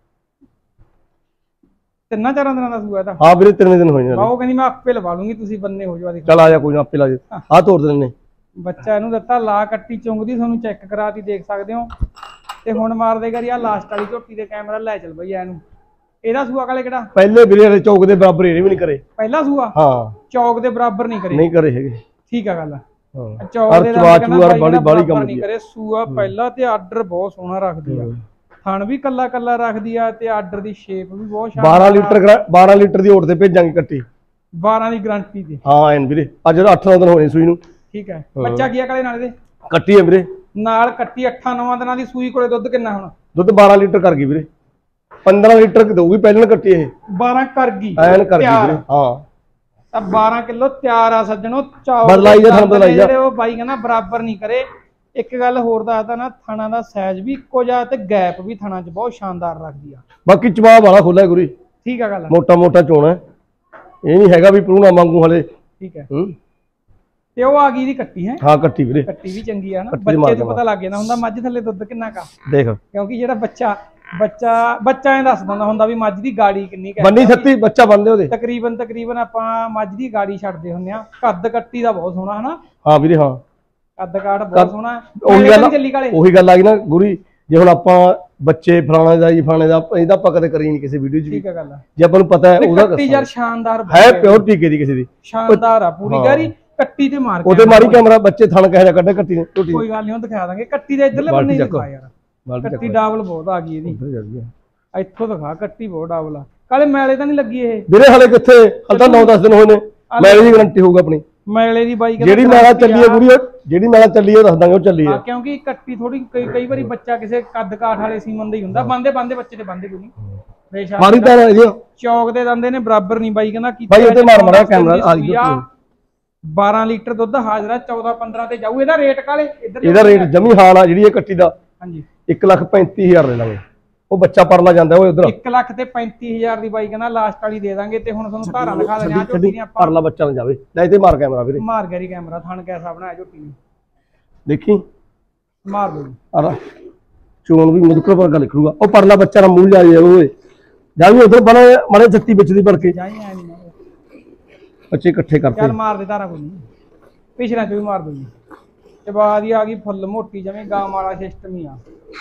ਤਿੰਨਾਂ ਚਾਰਾਂ ਦਿਨਾਂ ਦਾ ਸੂਆ ਇਹਦਾ ਹਾਂ ਵੀਰੇ 3 ਦਿਨ ਹੋਏ ਨੇ ਉਹ ਕਹਿੰਦੀ ਮੈਂ ਆਪੇ ਲਵਾ ਲੂੰਗੀ ਤੁਸੀਂ ਬੰਨੇ ਹੋ ਜਾਓ ਚਲ ਆ ਜਾ ਕੋਈ ਨਾ ਆਪੇ ਲਾ ਦੇ ਆ ਤੋੜ ਦੇ ਨੇ ਬੱਚਾ ਇਹਨੂੰ ਦਿੱਤਾ ਲਾ ਕੱਟੀ ਚੁੰਗਦੀ ਤੁਹਾਨੂੰ ਚੈੱਕ ਕਰਾਤੀ ਦੇਖ ਸਕਦੇ ਹੋ ਤੇ ਹੁਣ ਮਾਰ ਦੇ ਗਰੀ ਆ ਲਾਸਟ ਵਾਲੀ ਝੋਟੀ ਦੇ ਕੈਮਰਾ ਲੈ ਚੱਲ ਬਈ ਇਹਨੂੰ ਇਹਦਾ ਸੂਆ ਕਾਲੇ ਕਿਹੜਾ ਪਹਿਲੇ ਵੀਰੇ ਚੌਕ ਦੇ ਬਰਾਬਰ ਇਹਨੇ ਵੀ ਨਹੀਂ ਕਰੇ ਪਹਿਲਾ ਸੂਆ ਹਾਂ ਚੌਕ ਦੇ ਬਰਾਬਰ ਨਹੀਂ ਕਰੇ ਹੈਗੇ ਠੀਕ ਆ ਗੱਲ ਹਾਂ ਚੌਕ ਦੇ ਬਾਲੀ ਕੰਮ ਨਹੀਂ ਕਰੇ ਸੂਆ ਪਹਿਲਾ ਤੇ ਆਰਡਰ ਬਹੁਤ ਸੋਹਣਾ ਰੱਖਦੀ ਆ ਥਣ ਵੀ ਕੱਲਾ ਰੱਖਦੀ ਆ ਤੇ ਆਰਡਰ ਦੀ ਸ਼ੇਪ ਵੀ ਬਹੁਤ ਸ਼ਾਨਦਾਰ 12 ਲੀਟਰ ਦੀ ਓਟ ਤੇ ਭੇਜਾਂਗੇ ਕੱਟੀ 12 ਦੀ ਗਾਰੰਟੀ ਤੇ ਹਾਂ ਐਨ ਵੀਰੇ ਅੱਜ 8 ਦਿਨ ਹੋਣੇ ਸੂਈ ਨੂੰ ਠੀਕ ਹੈ ਬੱਚਾ ਕੀ ਆ ਕਾਲੇ ਨਾਲ ਇਹਦੇ ਕੱਟੀ ਹੈ ਵੀਰੇ ਨਾਲ ਕੱਟੀ 8-9 ਦਿਨਾਂ ਦੀ ਸੂਈ ਕੋਲੇ ਦੁੱਧ ਕਿੰਨਾ ਹੁਣ ਦੁੱਧ 12 ਲੀਟਰ ਕਰ ਗਈ ਵੀਰੇ 15 ਲੀਟਰ ਦਊਗੀ ਪਹਿਲਾਂ ਕੱਟੀ ਇਹ 12 ਕਰ ਗਈ ਐਨ ਕਰ ਗਈ ਵੀਰੇ ਹਾਂ ਤਾਂ 12 ਕਿਲੋ ਤਿਆਰ ਆ ਸੱਜਣੋ ਚਾਵਲ ਬਦਲਾਈ ਜਾ ਥਣ ਬਦਲਾਈ ਜਾ ਜਿਹੜੇ ਉਹ ਬਾਈ ਕਹਿੰਦਾ ਬਰਾਬਰ ਨਹੀਂ ਕਰੇ ਇੱਕ ਗੱਲ ਹੋਰ ਦੱਸਦਾ ਨਾ ਥਣਾ ਦਾ ਸਾਈਜ਼ ਵੀ ਇੱਕੋ ਜਿਹਾ ਤੇ ਗੈਪ ਵੀ ਥਣਾ 'ਚ ਬਹੁਤ ਸ਼ਾਨਦਾਰ ਰੱਖਦੀ ਆ ਬਾਕੀ ਚਵਾਬ ਵਾਲਾ ਖੁੱਲਾ ਗੁਰੀ ਠੀਕ ਆ ਗੱਲ ਮੋਟਾ ਚੋਣਾ ਇਹ ਨਹੀਂ ਹੈਗਾ ਵੀ ਪਰੂਣਾ ਵਾਂਗੂ ਹਲੇ ਠੀਕ ਹੈ ਤੇ ਉਹ ਆ ਗਈ ਦੀ ਕੱਟੀ ਹੈ। ਹਾਂ ਕੱਟੀ ਵੀਰੇ, ਕੱਟੀ ਵੀ ਚੰਗੀ ਆ ਨਾ, ਬੱਚੇ ਤੋਂ ਪਤਾ ਲੱਗ ਜਾਂਦਾ ਹੁੰਦਾ ਮੱਝ ਥੱਲੇ ਦੁੱਧ ਕਿੰਨਾ ਕਾ ਦੇਖ, ਕਿਉਂਕਿ ਜਿਹੜਾ ਬੱਚਾ ਇਹ ਦੱਸ ਦਿੰਦਾ ਹੁੰਦਾ ਵੀ ਮੱਝ ਦੀ ਗਾੜੀ ਕਿੰਨੀ ਕਾ ਬੰਨੀ 36 ਬੱਚਾ ਬੰਦੇ ਉਹਦੇ ਤਕਰੀਬਨ ਆਪਾਂ ਮੱਝ ਦੀ ਗਾੜੀ ਛੱਡਦੇ ਹੁੰਦੇ ਆ। ਕੱਦ ਕੱਟੀ ਦਾ ਬਹੁਤ ਸੋਹਣਾ ਹਨਾ। ਹਾਂ ਵੀਰੇ ਹਾਂ, ਕੱਦ ਕਾਠ ਬਹੁਤ ਸੋਹਣਾ। ਉਹੀ ਗੱਲ ਆ ਗਈ ਨਾ ਗੁਰੀ, ਜੇ ਹੁਣ ਆਪਾਂ ਬੱਚੇ ਫਲਾਣੇ ਦਾ ਜੀ ਫਲਾਣੇ ਦਾ ਇਹਦਾ ਆਪਾਂ ਕਦੇ ਕਰੀ ਨਹੀਂ ਕਿਸੇ ਵੀਡੀਓ 'ਚ। ਠੀਕ ਹੈ ਗੱਲ, ਜੇ ਆਪਾਂ ਨੂੰ ਪਤਾ ਹੈ ਉਹਦਾ ਕੱਟੀ ਯਾਰ ਸ਼ਾਨਦਾਰ ਹੈ, ਪਿਓਰ ਟੀਕੇ ਦੀ ਕਿਸੇ ਦੀ ਸ਼ਾਨਦਾਰ ਆ ਪੂਰੀ ਗਾੜੀ। ਕੱਟੀ ਤੇ ਮਾਰ ਉਹਦੇ ਮਾਰੀ ਕੈਮਰਾ, ਬੱਚੇ ਥਣ ਕਹਿ ਜਾ ਕੱਢੇ ਕੱਟੀ ਨੇ। ਕੋਈ ਗੱਲ ਨਹੀਂ, ਉਹ ਦਿਖਾ ਦਾਂਗੇ। ਕੱਟੀ ਦੇ ਇਧਰਲੇ ਬੰਨੇ ਦਿਖਾ ਯਾਰ, ਕੱਟੀ ਡਬਲ ਬਹੁਤ ਆ ਗਈ ਇਹਦੀ। ਇੱਥੋਂ ਦਿਖਾ, ਕੱਟੀ ਬਹੁਤ ਡਬਲ ਆ। ਕਾਲੇ ਮੈਲੇ ਤਾਂ ਨਹੀਂ ਲੱਗੀ ਇਹ ਵੀਰੇ? ਹਲੇ ਕਿੱਥੇ, ਹਲ ਤਾਂ 9-10 ਦਿਨ ਹੋਏ ਨੇ। ਮੈਲੇ ਦੀ ਗਾਰੰਟੀ ਹੋਊਗਾ ਆਪਣੀ। ਮੈਲੇ ਦੀ ਬਾਈ ਜਿਹੜੀ ਮੈਲਾ ਚੱਲੀ ਹੈ ਗੁਰੀ, ਜਿਹੜੀ ਮੈਲਾ ਚੱਲੀ ਹੈ ਦੱਸ ਦਾਂਗੇ ਉਹ ਚੱਲੀ ਹੈ। ਕਿਉਂਕਿ ਕੱਟੀ ਥੋੜੀ ਕਈ ਵਾਰੀ ਬੱਚਾ ਕਿਸੇ ਕੱਦ ਕਾਠ ਵਾਲੇ ਸੀਮਨ ਦਾ ਹੀ ਹੁੰਦਾ। ਬੰਦੇ ਬੱਚੇ ਤੇ ਬੰਦੇ ਕੋਈ ਨਹੀਂ ਬੇਸ਼ੱਕ ਮਾਰੀ ਤਾਂ ਇਹਦੀ ਚੌਕ ਦੇ ਦੰਦੇ ਨੇ ਬਰਾਬਰ ਨਹੀਂ ਬਾਈ ਕਹਿੰਦਾ ਕੀ ਬਾਈ ਉੱਤੇ ਮਾਰ ਮਾਰਿਆ ਕੈਮਰਾ ਆ ਗਈ। 12 ਲੀਟਰ ਦੁੱਧ ਹਾਜ਼ਰਾ 14-15 ਤੇ ਜਾਊ। ਇਹਦਾ ਰੇਟ ਕਾਲੇ ਇੱਧਰ ਇਹਦਾ ਰੇਟ ਜਮੀ ਹਾਲ ਆ ਜਿਹੜੀ ਇਹ ਕੱਟੀ ਦਾ। ਹਾਂਜੀ 1,35,000 ਦੇ ਦਾਂਗੇ। ਉਹ ਬੱਚਾ ਪਰਲਾ ਜਾਂਦਾ ਉਹ ਉਧਰ 1,35,000 ਦੀ ਬਾਈ ਕਹਿੰਦਾ ਲਾਸਟ ਵਾਲੀ ਦੇ ਦਾਂਗੇ। ਤੇ ਹੁਣ ਤੁਹਾਨੂੰ ਧਾਰਾਂ ਦਿਖਾ ਦਿੰਦੇ ਆ ਝੋਟੀ ਦੀਆਂ। ਪਰਲਾ ਬੱਚਾ ਨਾ ਜਾਵੇ ਲੈ ਤੇ ਮਾਰ ਕੈਮਰਾ ਵੀਰੇ, ਮਾਰ ਗੈਰੀ ਕੈਮਰਾ। ਥਣ ਕੈਸਾ ਬਣਾਇਆ ਝੋਟੀ ਨੇ ਦੇਖੀ, ਮਾਰ ਦੋ ਆ ਚੋਣ ਵੀ ਮੁਦਕਰ ਵਰਗਾ ਲਿਖੂਗਾ। ਉਹ ਪਰਲਾ ਬੱਚਾ ਨਾ ਮੂੰਹ ਜਾ ਜਾਵੇ ਜਾ ਵੀ ਉਧਰ ਬਣੇ ਮਾਰੇ ਜੱਤੀ ਵਿੱਚ ਦੀ ਬਣ ਕੇ ਬੱਚੇ ਇਕੱਠੇ ਕਰਦੇ। ਚੱਲ ਮਾਰ ਦੇ ਧਾਰਾ ਕੋਈ ਨਹੀਂ, ਪਿਛਲਾ ਚ ਵੀ ਮਾਰ ਦੋ ਜੀ। ਤੇ ਬਾਅਦ ਹੀ ਆ ਗਈ ਫੁੱਲ ਮੋਟੀ ਜਿਵੇਂ ਗਾਂ ਵਾਲਾ ਸਿਸਟਮ ਹੀ ਆ।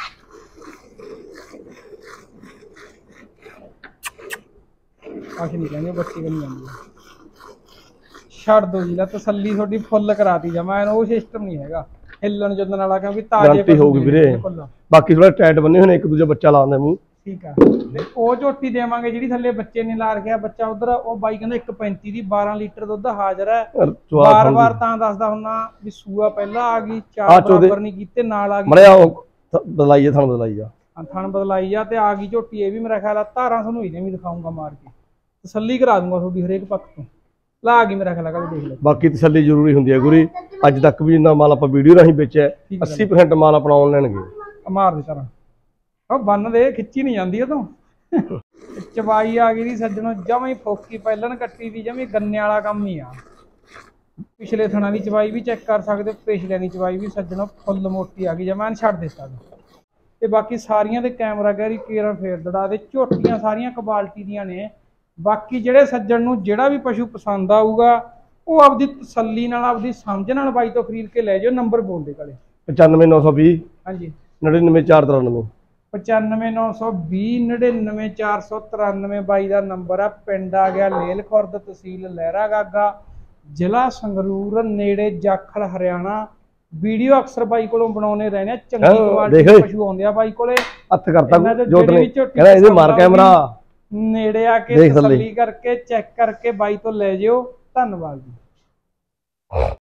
ਕੁਛ ਨਹੀਂ ਕਹਿੰਦੇ ਬੱਚੀ ਬਣੀ ਜਾਂਦੀ ਛੱਡ ਦੋ ਜੀ। ਲਾ ਤਸੱਲੀ ਤੁਹਾਡੀ ਫੁੱਲ ਕਰਾਤੀ ਜਮਾ। ਉਹ ਸਿਸਟਮ ਨਹੀਂ ਹੈਗਾ ਹਿੱਲਣ ਜੁੱਲਣ ਵਾਲਾ, ਕਿਉਂਕਿ ਤਾਜ਼ੇ ਹੋਊਗੀ ਵੀਰੇ। ਬਾਕੀ ਥੋੜਾ ਟਾਈਟ ਬੰਨੇ ਹੋਣੇ, ਇੱਕ ਦੂਜੇ ਬੱਚਾ ਲਾਉਂਦਾ ਮੂੰਹ। ਠੀਕ ਆ, ਤੇ ਉਹ ਝੋਟੀ ਦੇਵਾਂਗੇ ਜਿਹੜੀ ਥੱਲੇ ਬੱਚੇ ਨੇ ਲਾ ਰੱਖਿਆ ਬੱਚਾ ਉਧਰ। ਉਹ ਬਾਈ ਕਹਿੰਦਾ 1,35 ਦੀ 12 ਲੀਟਰ ਦੁੱਧ ਹਾਜ਼ਰ ਹੈ। ਵਾਰ-ਵਾਰ ਤਾਂ ਦੱਸਦਾ ਹੁੰਦਾ ਵੀ ਸੂਆ ਪਹਿਲਾਂ ਆ ਗਈ, ਚਾਰ ਬਰਾਬਰ ਨਹੀਂ ਕੀਤੇ ਨਾਲ ਆ ਗਈ। ਮੜਿਆ ਉਹ ਬਦਲਾਈ ਆ, ਥਣ ਬਦਲਾਈ ਆ, ਥਣ ਬਦਲਾਈ ਆ ਤੇ ਆ ਗਈ ਝੋਟੀ। ਇਹ ਵੀ ਮੇਰਾ ਖਿਆਲ ਆ ਧਾਰਾਂ ਤੁਹਾਨੂੰ ਇਹਨੇ ਵੀ ਦਿਖਾਉਂਗਾ ਮਾਰ ਕੇ, ਤਸੱਲੀ ਕਰਾ ਦੂੰਗਾ ਤੁਹਾਡੀ ਹਰੇਕ ਪੱਖ ਤੋਂ। ਲਾ ਗਈ ਮੇਰਾ ਖਿਆਲ ਆ, ਦੇਖ ਲਓ। ਬਾਕੀ ਤਸੱਲੀ ਜ਼ਰੂਰੀ ਹੁੰਦੀ ਹੈ ਗੁਰੀ। ਅੱਜ ਤੱਕ ਵੀ ਜਿੰਨਾ ਮਾਲ ਆਪਾਂ ਵੀਡੀਓ ਰਾਹੀਂ ਵੇਚਿਆ 80% ਮਾਲ ਆਪਣਾ ਆਨਲਾਈਨ ਗਿਆ। ਮਾਰ ਦੇ ਧਾਰਾਂ, ਉਹ ਬੰਨ ਦੇ, ਖਿੱਚੀ ਨਹੀਂ ਜਾਂਦੀ ਉਹ ਤੋਂ। ਚਵਾਈ ਆ ਗਈ ਦੀ ਸੱਜਣੋ ਜਮਾਂ ਹੀ ਫੋਕੀ ਪਹਿਲਣ ਕੱਟੀ ਦੀ, ਜਮੀ ਗੰਨੇ ਵਾਲਾ ਕੰਮ ਹੀ ਆ। ਪਿਛਲੇ ਥਣਾ ਦੀ ਚਵਾਈ ਵੀ ਚੈੱਕ ਕਰ ਸਕਦੇ ਹੋ, ਪਿਛਲੇ ਦੀ ਚਵਾਈ ਵੀ ਸੱਜਣੋ ਫੁੱਲ ਮੋਟੀ ਆ ਗਈ ਜਮਾਂ ਛੱਡ ਦਿੱਤਾ। ਤੇ ਬਾਕੀ ਸਾਰੀਆਂ ਦੇ ਕੈਮਰਾ ਗੈਰੀ ਕੇਰਾਂ ਫੇਰ ਦੜਾ ਦੇ। ਝੋਟੀਆਂ ਸਾਰੀਆਂ ਕੁਆਲਿਟੀ ਦੀਆਂ ਨੇ। ਬਾਕੀ ਜਿਹੜੇ ਸੱਜਣ ਨੂੰ ਜਿਹੜਾ ਵੀ ਪਸ਼ੂ ਪਸੰਦ ਆਊਗਾ ਉਹ ਆਪਦੀ ਤਸੱਲੀ ਨਾਲ ਆਪਦੀ ਸਮਝ ਨਾਲ ਬਾਈ ਤੋਂ ਖਰੀਦ ਕੇ ਲੈ ਜਾਓ। ਨੰਬਰ ਬੋਲ ਦੇ ਕਾਲੇ 95,920 ਹਾਂਜੀ 99,493 95,920 99,493 ਬਾਈ ਦਾ ਨੰਬਰ ਆ। ਪਿੰਡ ਆ ਗਿਆ ਲੇਲ ਖੁਰਦ, ਤਹਿਸੀਲ ਲਹਿਰਾ ਗਾਗਾ, ਜ਼ਿਲ੍ਹਾ ਸੰਗਰੂਰ, ਨੇੜੇ ਜਾਖਲ ਹਰਿਆਣਾ। ਵੀਡੀਓ ਅਕਸਰ ਬਾਈ ਕੋਲੋਂ ਬਣਾਉਣੇ ਰਹਿਣੇ। ਚੰਗੀ ਕੁਆਲਿਟੀ ਦੇ ਪਸ਼ੂ ਆਉਂਦੇ ਆ ਬਾਈ ਕੋਲੇ। ਹੱਥ ਕਰਤਾ ਜੋਤ ਨੇ, ਕਹਿੰਦਾ ਇਹਦੇ ਮਾਰ ਕੈਮਰਾ। ਨੇੜੇ ਆ ਕੇ ਤਸੱਲੀ ਕਰਕੇ ਚੈੱਕ ਕਰਕੇ ਬਾਈ ਤੋਂ ਲੈ ਜਿਓ। ਧੰਨਵਾਦ ਜੀ।